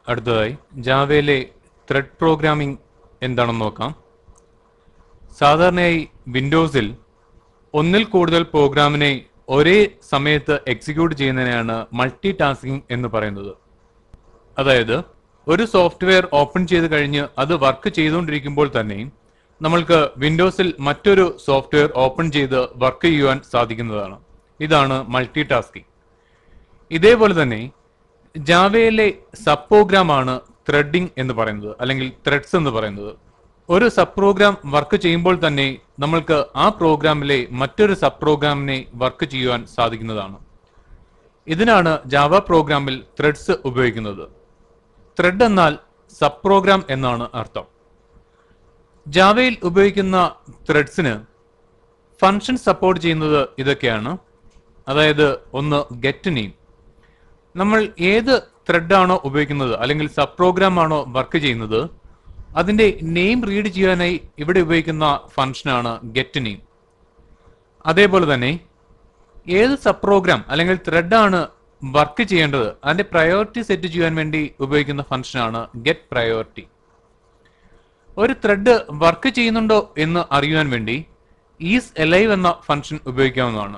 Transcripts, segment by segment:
അടുത്തതായി ജാവയിലെ thread programming എന്താണെന്ന് നോക്കാം. സാധാരണയായി വിൻഡോസിൽ ഒന്നിൽ കൂടുതൽ പ്രോഗ്രാമിനെ ഒരേ സമയത്ത് എക്സിക്യൂട്ട് ചെയ്യുന്നതിനെയാണ് മൾട്ടി ടാസ്കിംഗ് എന്ന് പറയുന്നത്. അതായത് ഒരു സോഫ്റ്റ്വെയർ ഓപ്പൺ ചെയ്ത് കഴിഞ്ഞ് അത് വർക്ക് ചെയ്തുകൊണ്ടിരിക്കുമ്പോൾ തന്നെ നമ്മൾക്ക് വിൻഡോസിൽ മറ്റൊരു സോഫ്റ്റ്വെയർ ഓപ്പൺ ചെയ്ത് വർക്ക് ചെയ്യുവാൻ സാധിക്കുന്നതാണ്. ഇതാണ് മൾട്ടി ടാസ്കിംഗ്. ഇതേപോലെ തന്നെ ജാവയിലെ സബ് പ്രോഗ്രാമാണ് ത്രെഡിംഗ് എന്ന് പറയുന്നത്, അല്ലെങ്കിൽ ത്രെഡ്സ് എന്ന് പറയുന്നത്. ഒരു സബ് പ്രോഗ്രാം വർക്ക് ചെയ്യുമ്പോൾ തന്നെ നമ്മൾക്ക് ആ പ്രോഗ്രാമിലെ മറ്റൊരു സബ് പ്രോഗ്രാമിനെ വർക്ക് ചെയ്യുവാൻ സാധിക്കുന്നതാണ്. ഇതിനാണ് ജാവ പ്രോഗ്രാമിൽ ത്രെഡ്സ് ഉപയോഗിക്കുന്നത്. ത്രെഡ് എന്നാൽ സബ് പ്രോഗ്രാം എന്നാണ് അർത്ഥം. ജാവയിൽ ഉപയോഗിക്കുന്ന ത്രെഡ്സിന് ഫംഗ്ഷൻ സപ്പോർട്ട് ചെയ്യുന്നത് ഇതൊക്കെയാണ്. അതായത് ഒന്ന്, ഗെറ്റ് നെയിം. നമ്മൾ ഏത് ത്രെഡാണോ ഉപയോഗിക്കുന്നത് അല്ലെങ്കിൽ സബ് പ്രോഗ്രാം ആണോ വർക്ക് ചെയ്യുന്നത് അതിന്റെ നെയിം റീഡ് ചെയ്യാനായി ഇവിടെ ഉപയോഗിക്കുന്ന ഫംഗ്ഷനാണ് ഗെറ്റ് നെയിം. അതേപോലെ തന്നെ ഏത് സബ് പ്രോഗ്രാം അല്ലെങ്കിൽ ത്രെഡാണ് വർക്ക് ചെയ്യേണ്ടത് അതിന്റെ പ്രയോറിറ്റി സെറ്റ് ചെയ്യാൻ വേണ്ടി ഉപയോഗിക്കുന്ന ഫംഗ്ഷനാണ് ഗെറ്റ് പ്രയോറിറ്റി. ഒരു ത്രെഡ് വർക്ക് ചെയ്യുന്നുണ്ടോ എന്ന് അറിയുവാൻ വേണ്ടി ഈസ് എലൈവ് എന്ന ഫംഗ്ഷൻ ഉപയോഗിക്കാവുന്നതാണ്.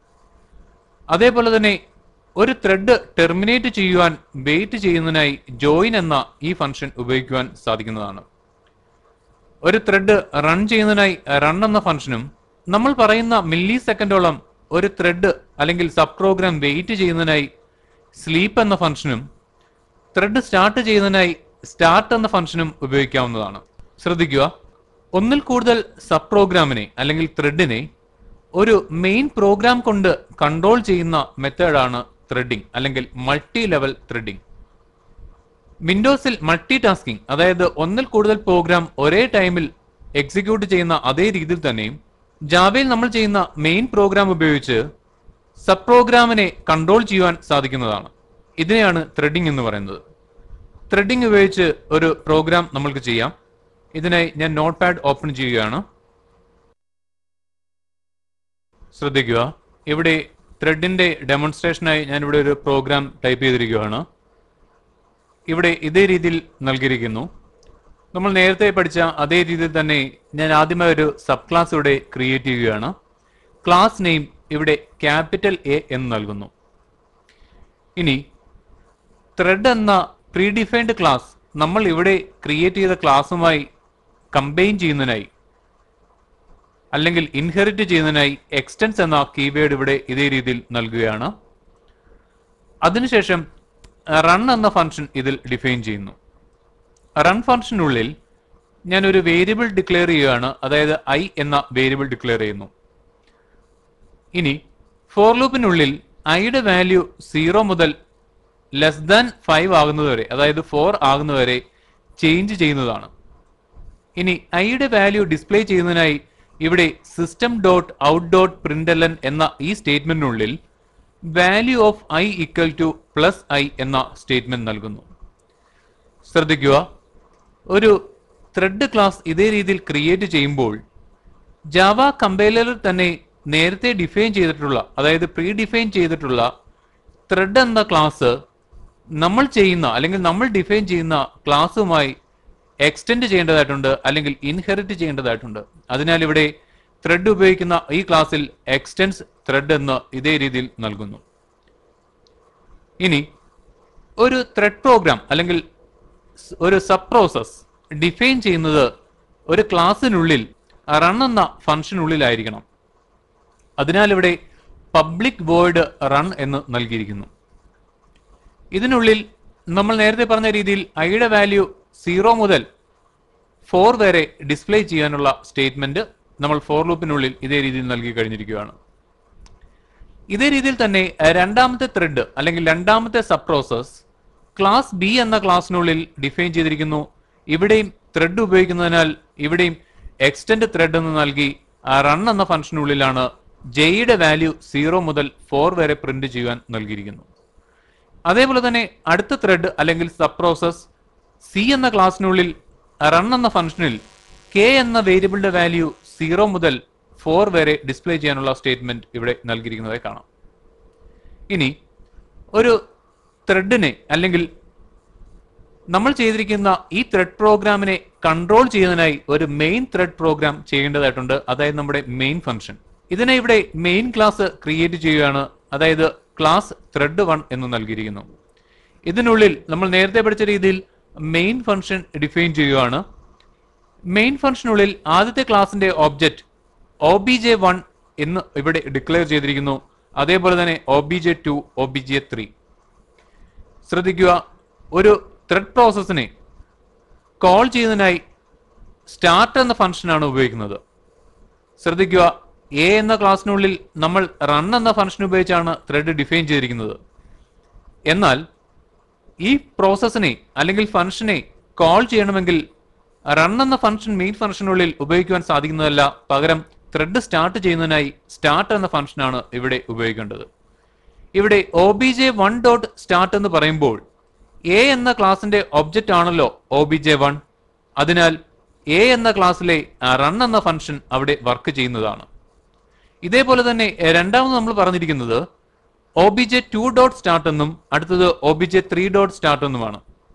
അതേപോലെ തന്നെ ഒരു ത്രെഡ് ടെർമിനേറ്റ് ചെയ്യുവാൻ വെയിറ്റ് ചെയ്യുന്നതിനായി ജോയിൻ എന്ന ഈ ഫംഗ്ഷൻ ഉപയോഗിക്കുവാൻ സാധിക്കുന്നതാണ്. ഒരു ത്രെഡ് റൺ ചെയ്യുന്നതിനായി റൺ എന്ന ഫംഗ്ഷനും നമ്മൾ പറയുന്ന മില്ലി സെക്കൻഡോളം ഒരു ത്രെഡ് അല്ലെങ്കിൽ സബ് പ്രോഗ്രാം വെയിറ്റ് ചെയ്യുന്നതിനായി സ്ലീപ്പ് എന്ന ഫംഗ്ഷനും ത്രെഡ് സ്റ്റാർട്ട് ചെയ്യുന്നതിനായി സ്റ്റാർട്ട് എന്ന ഫംഗ്ഷനും ഉപയോഗിക്കാവുന്നതാണ്. ശ്രദ്ധിക്കുക, ഒന്നിൽ കൂടുതൽ സബ് പ്രോഗ്രാമിനെ അല്ലെങ്കിൽ ത്രെഡിനെ ഒരു മെയിൻ പ്രോഗ്രാം കൊണ്ട് കൺട്രോൾ ചെയ്യുന്ന മെത്തേഡാണ് ത്രെഡിംഗ് അല്ലെങ്കിൽ മൾട്ടി ലെവൽ ത്രെഡിംഗ്. വിൻഡോസിൽ മൾട്ടി ടാസ്കിംഗ്, അതായത് ഒന്നിൽ കൂടുതൽ പ്രോഗ്രാം ഒരേ ടൈമിൽ എക്സിക്യൂട്ട് ചെയ്യുന്ന അതേ രീതിയിൽ തന്നെയും ജാവയിൽ നമ്മൾ ചെയ്യുന്ന മെയിൻ പ്രോഗ്രാം ഉപയോഗിച്ച് സബ് പ്രോഗ്രാമിനെ കൺട്രോൾ ചെയ്യുവാൻ സാധിക്കുന്നതാണ്. ഇതിനെയാണ് ത്രെഡിംഗ് എന്ന് പറയുന്നത്. ത്രെഡിംഗ് ഉപയോഗിച്ച് ഒരു പ്രോഗ്രാം നമ്മൾക്ക് ചെയ്യാം. ഇതിനായി ഞാൻ നോട്ട് പാഡ് ഓപ്പൺ ചെയ്യുകയാണ്. ശ്രദ്ധിക്കുക, ഇവിടെ ത്രെഡിന്റെ ഡെമോൺസ്ട്രേഷനായി ഞാൻ ഇവിടെ ഒരു പ്രോഗ്രാം ടൈപ്പ് ചെയ്തിരിക്കുകയാണ്. ഇവിടെ ഇതേ രീതിയിൽ നൽകിയിരിക്കുന്നു. നമ്മൾ നേരത്തെ പഠിച്ച അതേ രീതിയിൽ തന്നെ ഞാൻ ആദ്യമായി ഒരു സബ് ക്ലാസ് ഇവിടെ ക്രിയേറ്റ് ചെയ്യുകയാണ്. ക്ലാസ് നെയിം ഇവിടെ ക്യാപിറ്റൽ എ എന്ന് നൽകുന്നു. ഇനി ത്രെഡ് എന്ന പ്രീ ഡിഫൈൻഡ് ക്ലാസ് നമ്മൾ ഇവിടെ ക്രിയേറ്റ് ചെയ്ത ക്ലാസ്സുമായി കമ്പൈൻ ചെയ്യുന്നതിനായി അല്ലെങ്കിൽ ഇൻഹെറിറ്റ് ചെയ്യുന്നതിനായി എക്സ്റ്റൻസ് എന്ന കീവേഡ് ഇവിടെ ഇതേ രീതിയിൽ നൽകുകയാണ്. അതിനുശേഷം റൺ എന്ന ഫംഗ്ഷൻ ഇതിൽ ഡിഫൈൻ ചെയ്യുന്നു. റൺ ഫംഗ്ഷനുള്ളിൽ ഞാൻ ഒരു വേരിയബിൾ ഡിക്ലെയർ ചെയ്യുകയാണ്, അതായത് ഐ എന്ന വേരിയബിൾ ഡിക്ലെയർ ചെയ്യുന്നു. ഇനി ഫോർ ലൂപ്പിനുള്ളിൽ ഐയുടെ വാല്യൂ 0 മുതൽ ലെസ് ദാൻ 5 ആകുന്നതുവരെ, അതായത് 4 ആകുന്നതുവരെ ചേഞ്ച് ചെയ്യുന്നതാണ്. ഇനി ഐയുടെ വാല്യൂ ഡിസ്പ്ലേ ചെയ്യുന്നതിനായി ഇവിടെ system dot out dot print L N എന്ന ഈ സ്റ്റേറ്റ്മെന്റിനുള്ളിൽ value of I equal to plus I എന്ന സ്റ്റേറ്റ്മെന്റ് നൽകുന്നു. ശ്രദ്ധിക്കുക, ഒരു ത്രെഡ് ക്ലാസ് ഇതേ രീതിയിൽ ക്രിയേറ്റ് ചെയ്യുമ്പോൾ ജാവ കമ്പൈലറിൽ തന്നെ നേരത്തെ ഡിഫൈൻ ചെയ്തിട്ടുള്ള, അതായത് പ്രീ ഡിഫൈൻ ചെയ്തിട്ടുള്ള ത്രെഡ് എന്ന ക്ലാസ് നമ്മൾ ചെയ്യുന്ന അല്ലെങ്കിൽ നമ്മൾ ഡിഫൈൻ ചെയ്യുന്ന ക്ലാസ്സുമായി എക്സ്റ്റെൻഡ് ചെയ്യേണ്ടതായിട്ടുണ്ട് അല്ലെങ്കിൽ ഇൻഹെറിറ്റ് ചെയ്യേണ്ടതായിട്ടുണ്ട്. അതിനാൽ ഇവിടെ ത്രെഡ് ഉപയോഗിക്കുന്ന ഈ ക്ലാസ്സിൽ എക്സ്റ്റെൻസ് ത്രെഡ് എന്ന് ഇതേ രീതിയിൽ നൽകുന്നു. ഇനി ഒരു ത്രെഡ് പ്രോഗ്രാം അല്ലെങ്കിൽ ഒരു സബ് പ്രോസസ് ഡിഫൈൻ ചെയ്യുന്നത് ഒരു ക്ലാസ്സിനുള്ളിൽ റൺ എന്ന ഫംഗ്ഷനുള്ളിലായിരിക്കണം. അതിനാൽ ഇവിടെ പബ്ലിക് വോയിഡ് റൺ എന്ന് നൽകിയിരിക്കുന്നു. ഇതിനുള്ളിൽ നമ്മൾ നേരത്തെ പറഞ്ഞ രീതിയിൽ ഐയുടെ വാല്യൂ 0 മുതൽ 4 വരെ ഡിസ്പ്ലേ ചെയ്യാനുള്ള സ്റ്റേറ്റ്മെന്റ് നമ്മൾ ഫോർ ലൂപ്പിനുള്ളിൽ ഇതേ രീതിയിൽ നൽകി കഴിഞ്ഞിരിക്കുകയാണ്. ഇതേ രീതിയിൽ തന്നെ രണ്ടാമത്തെ ത്രെഡ് അല്ലെങ്കിൽ രണ്ടാമത്തെ സബ് പ്രോസസ് ക്ലാസ് ബി എന്ന ക്ലാസ്സിനുള്ളിൽ ഡിഫൈൻ ചെയ്തിരിക്കുന്നു. ഇവിടെയും ത്രെഡ് ഉപയോഗിക്കുന്നതിനാൽ ഇവിടെയും എക്സ്റ്റെൻഡ് ത്രെഡ് എന്ന് നൽകി റൺ എന്ന ഫംഗ്ഷനുള്ളിലാണ് ജെയുടെ വാല്യൂ 0 മുതൽ 4 വരെ പ്രിന്റ് ചെയ്യുവാൻ നൽകിയിരിക്കുന്നു. അതേപോലെ തന്നെ അടുത്ത ത്രെഡ് അല്ലെങ്കിൽ സബ് പ്രോസസ് സി എന്ന ക്ലാസ്സിനുള്ളിൽ റൺ എന്ന ഫംഗ്ഷനിൽ കെ എന്ന വേരിയബിളിന്റെ വാല്യൂ 0 മുതൽ 4 വരെ ഡിസ്പ്ലേ ചെയ്യാനുള്ള സ്റ്റേറ്റ്മെന്റ് ഇവിടെ നൽകിയിരിക്കുന്നതായി കാണാം. ഇനി ഒരു ത്രെഡിനെ അല്ലെങ്കിൽ നമ്മൾ ചെയ്തിരിക്കുന്ന ഈ ത്രെഡ് പ്രോഗ്രാമിനെ കൺട്രോൾ ചെയ്യുന്നതിനായി ഒരു മെയിൻ ത്രെഡ് പ്രോഗ്രാം ചെയ്യേണ്ടതായിട്ടുണ്ട്, അതായത് നമ്മുടെ മെയിൻ ഫംഗ്ഷൻ. ഇതിനെ ഇവിടെ മെയിൻ ക്ലാസ് ക്രിയേറ്റ് ചെയ്യുകയാണ്, അതായത് ക്ലാസ് ത്രെഡ് 1 എന്ന് നൽകിയിരിക്കുന്നു. ഇതിനുള്ളിൽ നമ്മൾ നേരത്തെ പഠിച്ച രീതിയിൽ മെയിൻ ഫംഗ്ഷൻ ഡിഫൈൻ ചെയ്യുകയാണ്. മെയിൻ ഫംഗ്ഷനുള്ളിൽ ആദ്യത്തെ ക്ലാസിന്റെ ഒബ്ജക്റ്റ് obj1 എന്ന് ഇവിടെ ഡിക്ലെയർ ചെയ്തിരിക്കുന്നു. അതേപോലെ തന്നെ obj2, obj3. ശ്രദ്ധിക്കുക, ഒരു ത്രെഡ് പ്രോസസ്സിനെ കോൾ ചെയ്യുന്നതിനായി സ്റ്റാർട്ട് എന്ന ഫംഗ്ഷനാണ് ഉപയോഗിക്കുന്നത്. ശ്രദ്ധിക്കുക, എ എന്ന ക്ലാസ്സിനുള്ളിൽ നമ്മൾ റൺ എന്ന ഫംഗ്ഷൻ ഉപയോഗിച്ചാണ് ത്രെഡ് ഡിഫൈൻ ചെയ്തിരിക്കുന്നത്. എന്നാൽ ഈ പ്രോസസ്സിനെ അല്ലെങ്കിൽ ഫംഗ്ഷനെ കോൾ ചെയ്യണമെങ്കിൽ റൺ എന്ന ഫംഗ്ഷൻ മെയിൻ ഫംഗ്ഷനുള്ളിൽ ഉപയോഗിക്കുവാൻ സാധിക്കുന്നതല്ല. പകരം ത്രെഡ് സ്റ്റാർട്ട് ചെയ്യുന്നതിനായി സ്റ്റാർട്ട് എന്ന ഫംഗ്ഷനാണ് ഇവിടെ ഉപയോഗിക്കേണ്ടത്. ഇവിടെ obj1 ഡോട്ട് സ്റ്റാർട്ട് എന്ന് പറയുമ്പോൾ എ എന്ന ക്ലാസിന്റെ ഒബ്ജക്റ്റ് ആണല്ലോ obj1. അതിനാൽ എ എന്ന ക്ലാസ്സിലെ റൺ എന്ന ഫംഗ്ഷൻ അവിടെ വർക്ക് ചെയ്യുന്നതാണ്. ഇതേപോലെ തന്നെ രണ്ടാമത് നമ്മൾ പറഞ്ഞിരിക്കുന്നത് obj2 ഡോട്ട് സ്റ്റാർട്ട് എന്നും അടുത്തത് obj3 ഡോട്ട് സ്റ്റാർട്ട് എന്നുമാണ്.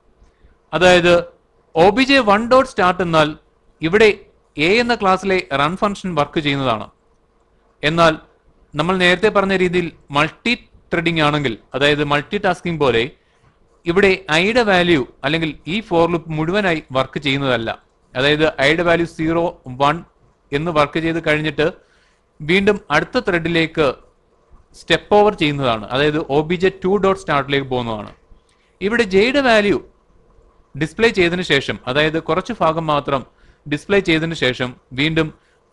അതായത് obj1 ഡോട്ട് സ്റ്റാർട്ട് എന്നാൽ ഇവിടെ എ എന്ന ക്ലാസ്സിലെ റൺ ഫംഗ്ഷൻ വർക്ക് ചെയ്യുന്നതാണ്. എന്നാൽ നമ്മൾ നേരത്തെ പറഞ്ഞ രീതിയിൽ മൾട്ടി ത്രെഡിംഗ് ആണെങ്കിൽ, അതായത് മൾട്ടി ടാസ്കിംഗ് പോലെ ഇവിടെ ഐയുടെ വാല്യൂ അല്ലെങ്കിൽ ഈ ഫോർ ലൂപ്പ് മുഴുവനായി വർക്ക് ചെയ്യുന്നതല്ല. അതായത് ഐയുടെ വാല്യൂ 0, 1 എന്ന് വർക്ക് ചെയ്ത് കഴിഞ്ഞിട്ട് വീണ്ടും അടുത്ത ത്രെഡിലേക്ക് സ്റ്റെപ്പ് ഓവർ ചെയ്യുന്നതാണ്. അതായത് obj2 ഡോട്ട് സ്റ്റാർട്ടിലേക്ക് പോകുന്നതാണ്. ഇവിടെ ജെയുടെ വാല്യൂ ഡിസ്പ്ലേ ചെയ്തതിനു ശേഷം, അതായത് കുറച്ച് ഭാഗം മാത്രം ഡിസ്പ്ലേ ചെയ്തതിനു ശേഷം വീണ്ടും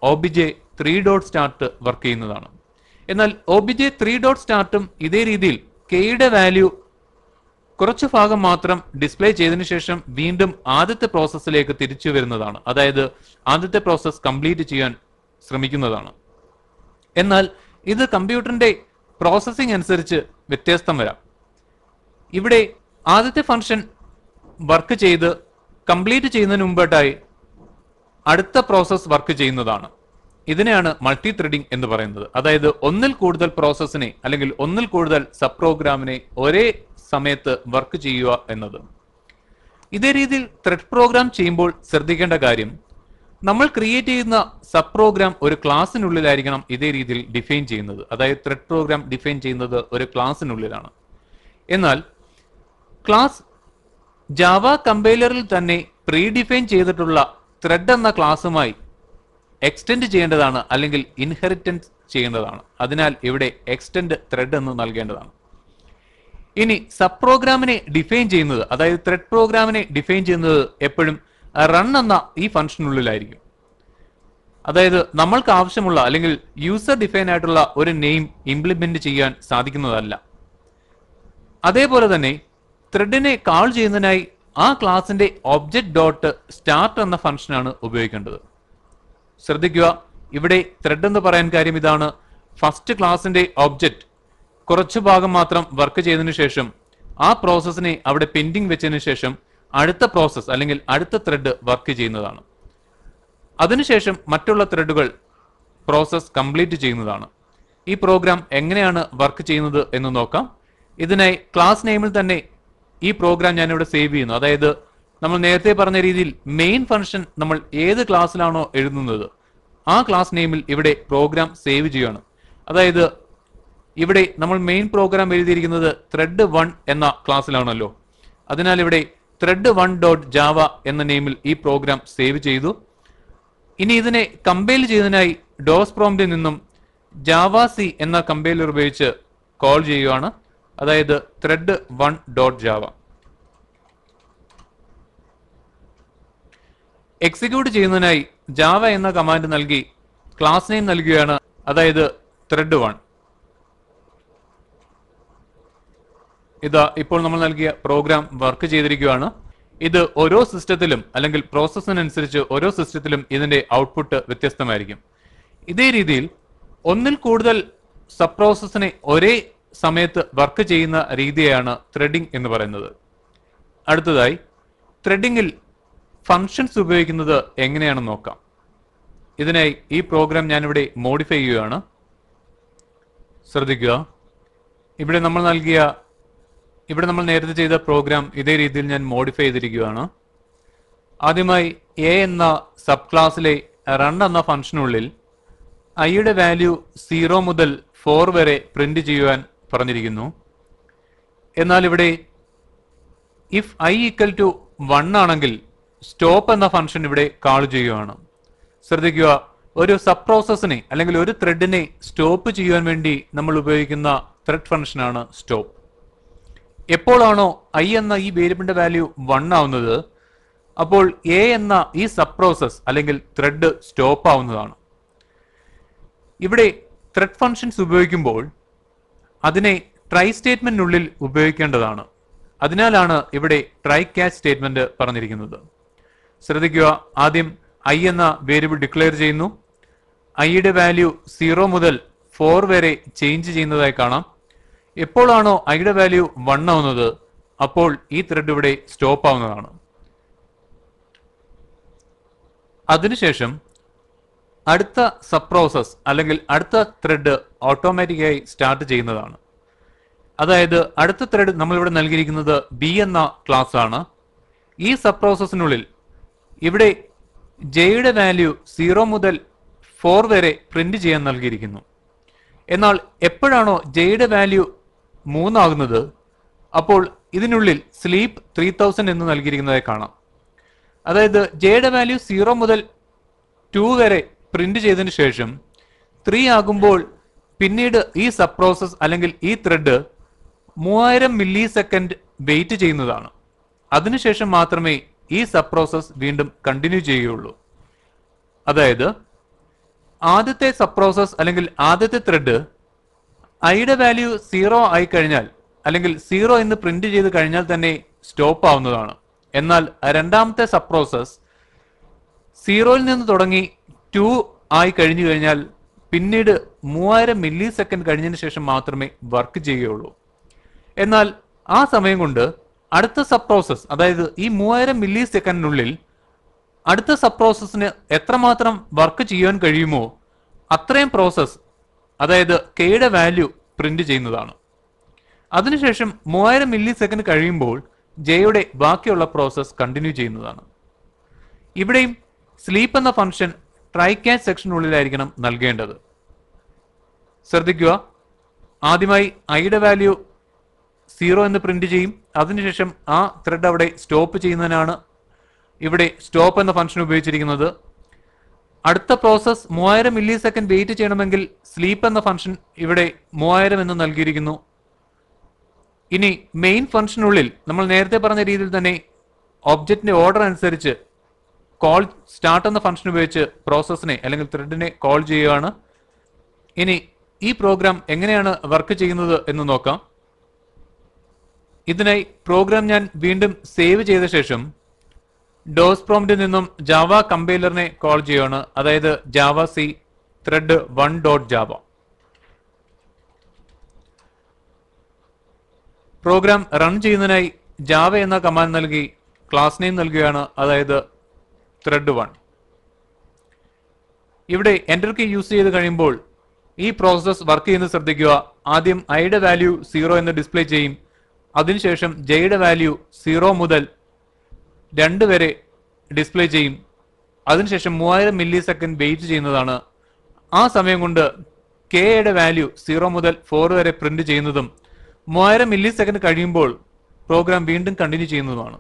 obj3 ഡോട്ട് സ്റ്റാർട്ട് വർക്ക് ചെയ്യുന്നതാണ്. എന്നാൽ obj3 ഡോട്ട് സ്റ്റാർട്ടും ഇതേ രീതിയിൽ കെയുടെ വാല്യൂ കുറച്ച് ഭാഗം മാത്രം ഡിസ്പ്ലേ ചെയ്തതിനു ശേഷം വീണ്ടും ആദ്യത്തെ പ്രോസസ്സിലേക്ക് തിരിച്ചു വരുന്നതാണ്. അതായത് ആദ്യത്തെ പ്രോസസ്സ് കംപ്ലീറ്റ് ചെയ്യാൻ ശ്രമിക്കുന്നതാണ്. എന്നാൽ ഇത് കമ്പ്യൂട്ടറിന്റെ പ്രോസസ്സിംഗ് അനുസരിച്ച് വ്യത്യസ്തം വരാം. ഇവിടെ ആദ്യത്തെ ഫംഗ്ഷൻ വർക്ക് ചെയ്ത് കംപ്ലീറ്റ് ചെയ്യുന്നതിന് മുമ്പായിട്ടായി അടുത്ത പ്രോസസ്സ് വർക്ക് ചെയ്യുന്നതാണ്. ഇതിനെയാണ് മൾട്ടി ത്രെഡിംഗ് എന്ന് പറയുന്നത്. അതായത് ഒന്നിൽ കൂടുതൽ പ്രോസസ്സിനെ അല്ലെങ്കിൽ ഒന്നിൽ കൂടുതൽ സബ് പ്രോഗ്രാമിനെ ഒരേ സമയത്ത് വർക്ക് ചെയ്യുക എന്നത്. ഇതേ രീതിയിൽ ത്രെഡ് പ്രോഗ്രാം ചെയ്യുമ്പോൾ ശ്രദ്ധിക്കേണ്ട കാര്യം, നമ്മൾ ക്രിയേറ്റ് ചെയ്യുന്ന സബ് പ്രോഗ്രാം ഒരു ക്ലാസ്സിനുള്ളിലായിരിക്കണം ഇതേ രീതിയിൽ ഡിഫൈൻ ചെയ്യുന്നത്. അതായത് ത്രെഡ് പ്രോഗ്രാം ഡിഫൈൻ ചെയ്യുന്നത് ഒരു ക്ലാസ്സിനുള്ളിലാണ്. എന്നാൽ ക്ലാസ് ജാവ കമ്പൈലറിൽ തന്നെ പ്രീ ഡിഫൈൻ ചെയ്തിട്ടുള്ള ത്രെഡ് എന്ന ക്ലാസ്സുമായി എക്സ്റ്റെൻഡ് ചെയ്യേണ്ടതാണ്, അല്ലെങ്കിൽ ഇൻഹെറിറ്റൻസ് ചെയ്യേണ്ടതാണ്. അതിനാൽ ഇവിടെ എക്സ്റ്റെൻഡ് ത്രെഡ് എന്ന് നൽകേണ്ടതാണ്. ഇനി സബ് പ്രോഗ്രാമിനെ ഡിഫൈൻ ചെയ്യുന്നത്, അതായത് ത്രെഡ് പ്രോഗ്രാമിനെ ഡിഫൈൻ ചെയ്യുന്നത് എപ്പോഴും റൺ എന്ന ഈ ഫംഗ്ഷനുള്ളിലായിരിക്കും. അതായത് നമ്മൾക്ക് ആവശ്യമുള്ള അല്ലെങ്കിൽ യൂസർ ഡിഫൈൻ ആയിട്ടുള്ള ഒരു നെയിം ഇംപ്ലിമെന്റ് ചെയ്യാൻ സാധിക്കുന്നതല്ല. അതേപോലെ തന്നെ ത്രെഡിനെ കാൾ ചെയ്യുന്നതിനായി ആ ക്ലാസിന്റെ ഒബ്ജക്റ്റ് ഡോട്ട് സ്റ്റാർട്ട് എന്ന ഫംഗ്ഷനാണ് ഉപയോഗിക്കേണ്ടത്. ശ്രദ്ധിക്കുക, ഇവിടെ ത്രെഡ് എന്ന് പറയാൻ കാര്യം ഇതാണ്. ഫസ്റ്റ് ക്ലാസിന്റെ ഒബ്ജക്റ്റ് കുറച്ചു ഭാഗം മാത്രം വർക്ക് ചെയ്തതിനു ശേഷം ആ പ്രോസസ്സിനെ അവിടെ പെൻഡിങ് വെച്ചതിനു ശേഷം അടുത്ത പ്രോസസ്സ് അല്ലെങ്കിൽ അടുത്ത ത്രെഡ് വർക്ക് ചെയ്യുന്നതാണ്. അതിനുശേഷം മറ്റുള്ള ത്രെഡുകൾ പ്രോസസ് കംപ്ലീറ്റ് ചെയ്യുന്നതാണ്. ഈ പ്രോഗ്രാം എങ്ങനെയാണ് വർക്ക് ചെയ്യുന്നത് എന്ന് നോക്കാം. ഇതിനായി ക്ലാസ് നെയിമിൽ തന്നെ ഈ പ്രോഗ്രാം ഞാനിവിടെ സേവ് ചെയ്യുന്നു. അതായത് നമ്മൾ നേരത്തെ പറഞ്ഞ രീതിയിൽ മെയിൻ ഫംഗ്ഷൻ നമ്മൾ ഏത് ക്ലാസ്സിലാണോ എഴുതുന്നത് ആ ക്ലാസ് നെയിമിൽ ഇവിടെ പ്രോഗ്രാം സേവ് ചെയ്യുകയാണ്. അതായത് ഇവിടെ നമ്മൾ മെയിൻ പ്രോഗ്രാം എഴുതിയിരിക്കുന്നത് ത്രെഡ് 1 എന്ന ക്ലാസ്സിലാണല്ലോ. അതിനാൽ ഇവിടെ ത്രെഡ് 1 ഡോട്ട് ജാവ എന്ന നെയിമിൽ ഈ പ്രോഗ്രാം സേവ് ചെയ്തു. ഇനി ഇതിനെ കമ്പൈൽ ചെയ്യുന്നതിനായി ഡോസ് പ്രോംപ്റ്റിൽ നിന്നും JavaC എന്ന കമ്പൈലർ ഉപയോഗിച്ച് കോൾ ചെയ്യുകയാണ്. അതായത് ത്രെഡ് 1 ഡോട്ട് ജാവ. എക്സിക്യൂട്ട് ചെയ്യുന്നതിനായി ജാവ എന്ന കമാൻഡ് നൽകി ക്ലാസ് നെയിം നൽകുകയാണ്. അതായത് ത്രെഡ് 1. ഇതാ ഇപ്പോൾ നമ്മൾ നൽകിയ പ്രോഗ്രാം വർക്ക് ചെയ്തിരിക്കുകയാണ്. ഇത് ഓരോ സിസ്റ്റത്തിലും അല്ലെങ്കിൽ പ്രോസസ്സിനനുസരിച്ച് ഓരോ സിസ്റ്റത്തിലും ഇതിന്റെ ഔട്ട്പുട്ട് വ്യത്യസ്തമായിരിക്കും. ഇതേ രീതിയിൽ ഒന്നിൽ കൂടുതൽ സബ് പ്രോസസ്സിനെ ഒരേ സമയത്ത് വർക്ക് ചെയ്യുന്ന രീതിയാണ് ത്രെഡിംഗ് എന്ന് പറയുന്നത്. അടുത്തതായി ത്രെഡിംഗിൽ ഫങ്ഷൻസ് ഉപയോഗിക്കുന്നത് എങ്ങനെയാണെന്ന് നോക്കാം. ഇതിനായി ഈ പ്രോഗ്രാം ഞാനിവിടെ മോഡിഫൈ ചെയ്യുകയാണ്. ശ്രദ്ധിക്കുക, ഇവിടെ നമ്മൾ നൽകിയ ഇവിടെ നമ്മൾ നേരത്തെ ചെയ്ത പ്രോഗ്രാം ഇതേ രീതിയിൽ ഞാൻ മോഡിഫൈ ചെയ്തിരിക്കുകയാണ്. ആദ്യമായി എ എന്ന സബ് ക്ലാസ്സിലെ റൺ എന്ന ഫംഗ്ഷനുള്ളിൽ ഐയുടെ വാല്യൂ 0 മുതൽ 4 വരെ പ്രിന്റ് ചെയ്യുവാൻ പറഞ്ഞിരിക്കുന്നു. എന്നാൽ ഇവിടെ ഇഫ് ഐ ഈക്വൽ ടു 1 ആണെങ്കിൽ സ്റ്റോപ്പ് എന്ന ഫംഗ്ഷൻ ഇവിടെ കാൾ ചെയ്യുകയാണ്. ശ്രദ്ധിക്കുക, ഒരു സബ് പ്രോസസ്സിനെ അല്ലെങ്കിൽ ഒരു ത്രെഡിനെ സ്റ്റോപ്പ് ചെയ്യുവാൻ വേണ്ടി നമ്മൾ ഉപയോഗിക്കുന്ന ത്രെഡ് ഫംഗ്ഷനാണ് സ്റ്റോപ്പ്. എപ്പോഴാണോ ഐ എന്ന ഈ വേരിയബിളിന്റെ വാല്യൂ 1 ആവുന്നത്, അപ്പോൾ എ എന്ന ഈ സബ് പ്രോസസ് അല്ലെങ്കിൽ ത്രെഡ് സ്റ്റോപ്പ് ആവുന്നതാണ്. ഇവിടെ ത്രെഡ് ഫംഗ്ഷൻസ് ഉപയോഗിക്കുമ്പോൾ അതിനെ ട്രൈ സ്റ്റേറ്റ്മെന്റിനുള്ളിൽ ഉപയോഗിക്കേണ്ടതാണ്. അതിനാലാണ് ഇവിടെ ട്രൈ ക്യാച്ച് സ്റ്റേറ്റ്മെന്റ് പറഞ്ഞിരിക്കുന്നത്. ശ്രദ്ധിക്കുക, ആദ്യം ഐ എന്ന വേരിയബിൾ ഡിക്ലെയർ ചെയ്യുന്നു. ഐയുടെ വാല്യൂ 0 മുതൽ 4 വരെ ചേഞ്ച് ചെയ്യുന്നതായി കാണാം. എപ്പോഴാണോ ഐയുടെ വാല്യൂ 1 ആവുന്നത്, അപ്പോൾ ഈ ത്രെഡ് ഇവിടെ സ്റ്റോപ്പ് ആവുന്നതാണ്. അതിനുശേഷം അടുത്ത സബ് പ്രോസസ് അല്ലെങ്കിൽ അടുത്ത ത്രെഡ് ഓട്ടോമാറ്റിക്കായി സ്റ്റാർട്ട് ചെയ്യുന്നതാണ്. അതായത് അടുത്ത ത്രെഡ് നമ്മളിവിടെ നൽകിയിരിക്കുന്നത് ബി എന്ന ക്ലാസ് ആണ്. ഈ സബ് പ്രോസസ്സിനുള്ളിൽ ഇവിടെ ജെയുടെ വാല്യൂ 0 മുതൽ 4 വരെ പ്രിന്റ് ചെയ്യാൻ നൽകിയിരിക്കുന്നു. എന്നാൽ എപ്പോഴാണോ ജെയുടെ വാല്യൂ 3 ആകുന്നത്, അപ്പോൾ ഇതിനുള്ളിൽ സ്ലീപ്പ് 3000 എന്ന് നൽകിയിരിക്കുന്നതായി കാണാം. അതായത് ജെയുടെ വാല്യൂ 0 മുതൽ 2 വരെ പ്രിന്റ് ചെയ്തതിനു ശേഷം 3 ആകുമ്പോൾ പിന്നീട് ഈ സബ് പ്രോസസ് അല്ലെങ്കിൽ ഈ ത്രെഡ് 3000 മില്ലി സെക്കൻഡ് വെയിറ്റ് ചെയ്യുന്നതാണ്. അതിനുശേഷം മാത്രമേ ഈ സബ് പ്രോസസ് വീണ്ടും കണ്ടിന്യൂ ചെയ്യുകയുള്ളൂ. അതായത് ആദ്യത്തെ സബ് പ്രോസസ് അല്ലെങ്കിൽ ആദ്യത്തെ ത്രെഡ് ഐയുടെ വാല്യൂ 0 ആയി കഴിഞ്ഞാൽ അല്ലെങ്കിൽ 0 എന്ന് പ്രിന്റ് ചെയ്ത് കഴിഞ്ഞാൽ തന്നെ സ്റ്റോപ്പ് ആവുന്നതാണ്. എന്നാൽ രണ്ടാമത്തെ സബ് പ്രോസസ് 0യിൽ നിന്ന് തുടങ്ങി 2 ആയി കഴിഞ്ഞു കഴിഞ്ഞാൽ പിന്നീട് 3000 മില്ലി സെക്കൻഡ് കഴിഞ്ഞതിന് ശേഷം മാത്രമേ വർക്ക് ചെയ്യുകയുള്ളൂ. എന്നാൽ ആ സമയം കൊണ്ട് അടുത്ത സബ് പ്രോസസ്, അതായത് ഈ 3000 മില്ലി സെക്കൻഡിനുള്ളിൽ അടുത്ത സബ് പ്രോസസ്സിന് എത്രമാത്രം വർക്ക് ചെയ്യാൻ കഴിയുമോ അത്രയും പ്രോസസ്, അതായത് കെയുടെ വാല്യൂ പ്രിന്റ് ചെയ്യുന്നതാണ്. അതിനുശേഷം 3000 മില്ലി സെക്കൻഡ് കഴിയുമ്പോൾ ജെയുടെ ബാക്കിയുള്ള പ്രോസസ് കണ്ടിന്യൂ ചെയ്യുന്നതാണ്. ഇവിടെയും സ്ലീപ്പ് എന്ന ഫംഗ്ഷൻ ട്രൈ ക്യാച്ച് സെക്ഷനുള്ളിലായിരിക്കണം നൽകേണ്ടത്. ശ്രദ്ധിക്കുക, ആദ്യമായി ഐയുടെ വാല്യൂ 0 എന്ന് പ്രിന്റ് ചെയ്യും. അതിനുശേഷം ആ ത്രെഡ് അവിടെ സ്റ്റോപ്പ് ചെയ്യുന്നതിനാണ് ഇവിടെ സ്റ്റോപ്പ് എന്ന ഫംഗ്ഷൻ ഉപയോഗിച്ചിരിക്കുന്നത്. അടുത്ത പ്രോസസ് 3000 മില്ലി സെക്കൻഡ് വെയിറ്റ് ചെയ്യണമെങ്കിൽ സ്ലീപ്പ് എന്ന ഫംഗ്ഷൻ ഇവിടെ 3000 എന്ന് നൽകിയിരിക്കുന്നു. ഇനി മെയിൻ ഫംഗ്ഷനുള്ളിൽ നമ്മൾ നേരത്തെ പറഞ്ഞ രീതിയിൽ തന്നെ ഒബ്ജക്റ്റിന്റെ ഓർഡർ അനുസരിച്ച് കോൾ സ്റ്റാർട്ട് എന്ന ഫംഗ്ഷൻ ഉപയോഗിച്ച് പ്രോസസ്സിനെ അല്ലെങ്കിൽ ത്രെഡിനെ കോൾ ചെയ്യുകയാണ്. ഇനി ഈ പ്രോഗ്രാം എങ്ങനെയാണ് വർക്ക് ചെയ്യുന്നത് എന്ന് നോക്കാം. ഇതിനായി പ്രോഗ്രാം ഞാൻ വീണ്ടും സേവ് ചെയ്ത ശേഷം ഡോസ് പ്രോംപ്റ്റിൽ നിന്നും ജാവ കമ്പൈലറിനെ കോൾ ചെയ്യുകയാണ്. അതായത് Java C thread 1.java. Program run ചെയ്യുന്നതിനായി ജാവ എന്ന കമാൻഡ് നൽകി ക്ലാസ് നെയിം നൽകുകയാണ്, അതായത് ത്രെഡ് 1. ഇവിടെ എന്റർ കീ യൂസ് ചെയ്ത് കഴിയുമ്പോൾ ഈ പ്രോസസ് വർക്ക് ചെയ്യുന്നത് ശ്രദ്ധിക്കുക. ആദ്യം ഐയുടെ വാല്യൂ 0 എന്ന് ഡിസ്പ്ലേ ചെയ്യും. അതിനുശേഷം ജെയുടെ വാല്യൂ 0 മുതൽ 2 വരെ ഡിസ്പ്ലേ ചെയ്യും. അതിനുശേഷം 3000 മില്ലി സെക്കൻഡ് വെയിറ്റ് ചെയ്യുന്നതാണ്. ആ സമയം കൊണ്ട് കെയുടെ വാല്യൂ 0 മുതൽ 4 വരെ പ്രിന്റ് ചെയ്യുന്നതും 3000 മില്ലി സെക്കൻഡ് കഴിയുമ്പോൾ പ്രോഗ്രാം വീണ്ടും കണ്ടിന്യൂ ചെയ്യുന്നതുമാണ്.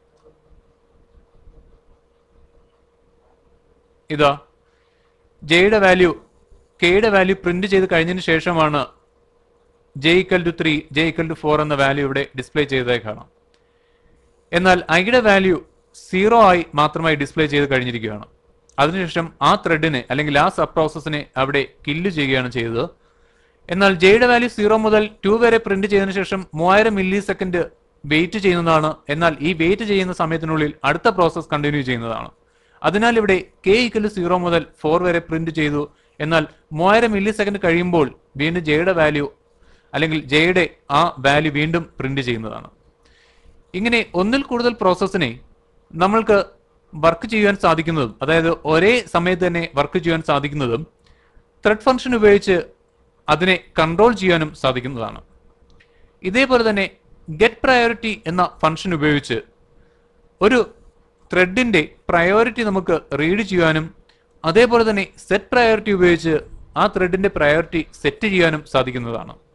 ഇതാ ജെയുടെ വാല്യൂ കെയുടെ വാല്യൂ പ്രിന്റ് ചെയ്ത് കഴിഞ്ഞതിന് ശേഷമാണ് J equal to 3 J equal to 4 എന്ന വാല്യൂ ഇവിടെ ഡിസ്പ്ലേ ചെയ്തതായി കാണാം. എന്നാൽ ഐയുടെ വാല്യൂ 0 ആയി മാത്രമായി ഡിസ്പ്ലേ ചെയ്ത് കഴിഞ്ഞിരിക്കുകയാണ്. അതിനുശേഷം ആ ത്രെഡിനെ അല്ലെങ്കിൽ ആ സബ് പ്രോസസ്സിനെ അവിടെ കില്ല് ചെയ്യുകയാണ് ചെയ്തത്. എന്നാൽ ജെയുടെ വാല്യൂ 0 മുതൽ 2 വരെ പ്രിന്റ് ചെയ്തതിനു ശേഷം 3000 മില്ലി സെക്കൻഡ് വെയിറ്റ് ചെയ്യുന്നതാണ്. എന്നാൽ ഈ വെയിറ്റ് ചെയ്യുന്ന സമയത്തിനുള്ളിൽ അടുത്ത പ്രോസസ് കണ്ടിന്യൂ ചെയ്യുന്നതാണ്. അതിനാൽ ഇവിടെ കെ ഈക്വൽ 0 മുതൽ 4 വരെ പ്രിന്റ് ചെയ്തു. എന്നാൽ 3000 മില്ലി സെക്കൻഡ് കഴിയുമ്പോൾ വീണ്ടും ജെയുടെ വാല്യൂ അല്ലെങ്കിൽ ജെയുടെ ആ വാല്യൂ വീണ്ടും പ്രിന്റ് ചെയ്യുന്നതാണ്. ഇങ്ങനെ ഒന്നിൽ കൂടുതൽ പ്രോസസ്സിനെ നമ്മൾക്ക് വർക്ക് ചെയ്യാൻ സാധിക്കുന്നതും, അതായത് ഒരേ സമയത്ത് തന്നെ വർക്ക് ചെയ്യാൻ സാധിക്കുന്നതും ത്രെഡ് ഫംഗ്ഷൻ ഉപയോഗിച്ച് അതിനെ കൺട്രോൾ ചെയ്യാനും സാധിക്കുന്നതാണ്. ഇതേപോലെ തന്നെ ഗെറ്റ് പ്രയോറിറ്റി എന്ന ഫംഗ്ഷൻ ഉപയോഗിച്ച് ഒരു ത്രെഡിന്റെ പ്രയോറിറ്റി നമുക്ക് റീഡ് ചെയ്യാനും അതേപോലെ തന്നെ സെറ്റ് പ്രയോറിറ്റി ഉപയോഗിച്ച് ആ ത്രെഡിന്റെ പ്രയോറിറ്റി സെറ്റ് ചെയ്യാനും സാധിക്കുന്നതാണ്.